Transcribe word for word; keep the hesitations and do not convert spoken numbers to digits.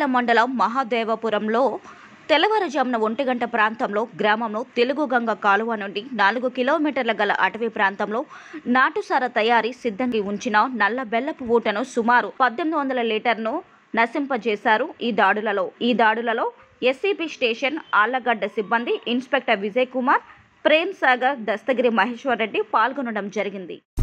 చేవెళ్ల మండలం మహాదేవపురంలో తెల్లవారుజామున ఒంటి గంట ప్రాంతంలో గ్రామంలో తెలుగు గంగ కాలువ నుండి నాలుగు కిలోమీటర్ల గల అటవీ ప్రాంతంలో నాటుసార తయారీ సిద్ధంగా ఉంచిన నల్ల బెల్లపు ఊటను సుమారు పద్దెనిమిది వందల లీటర్ను నశింపజేశారు. ఈ దాడులలో ఈ దాడులలో ఎస్సీపీ స్టేషన్ ఆళ్లగడ్డ సిబ్బంది ఇన్స్పెక్టర్ విజయ్ కుమార్, ప్రేమ్ సాగర్, దస్తగిరి మహేశ్వర్ రెడ్డి పాల్గొనడం జరిగింది.